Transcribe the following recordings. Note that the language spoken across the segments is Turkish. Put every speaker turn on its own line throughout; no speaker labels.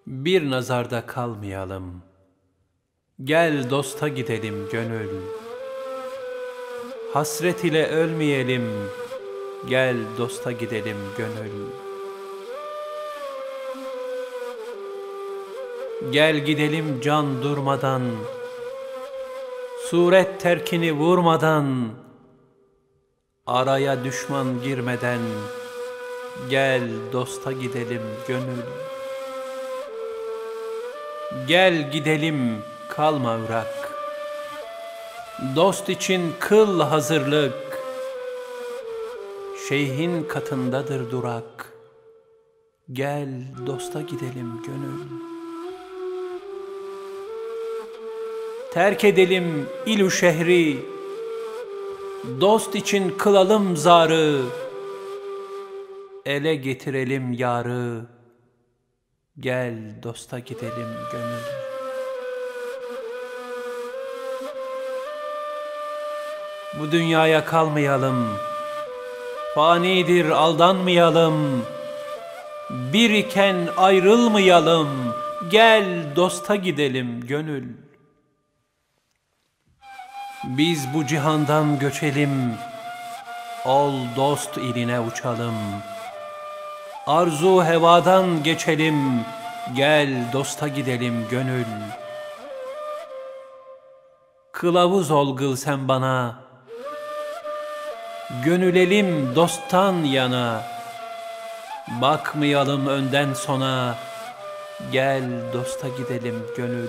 Bir nazarda kalmayalım. Gel dosta gidelim gönül. Hasret ile ölmeyelim. Gel dosta gidelim gönül. Gel gidelim can durmadan, suret terkini vurmadan, araya düşman girmeden, gel dosta gidelim gönül. Gel gidelim kalma Irak, dost için kıl hazırlık, şeyhin katındadır durak, gel dosta gidelim gönül. Terk edelim ilu şehri, dost için kılalım zarı, ele getirelim yarı, gel dosta gidelim gönül. Bu dünyaya kalmayalım, fanidir aldanmayalım, bir iken ayrılmayalım, gel dosta gidelim gönül. Biz bu cihandan göçelim, ol dost iline uçalım. Arzu hevadan geçelim, gel dosta gidelim gönül. Kılavuz ol gıl sen bana, gönülelim dosttan yana. Bakmayalım önden sona, gel dosta gidelim gönül.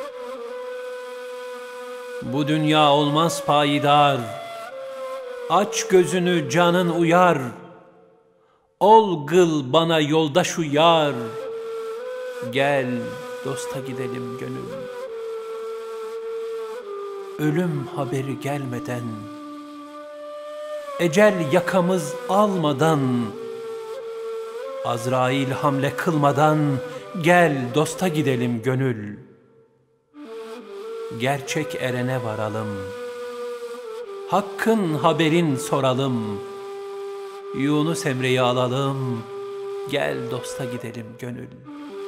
Bu dünya olmaz payidar, aç gözünü canın uyar. Ol gıl bana yoldaş uyar, gel dosta gidelim gönül. Ölüm haberi gelmeden, ecel yakamız almadan, Azrail hamle kılmadan, gel dosta gidelim gönül. Gerçek erene varalım, hakkın haberin soralım. Yunus Emre'yi alalım, gel dosta gidelim gönül.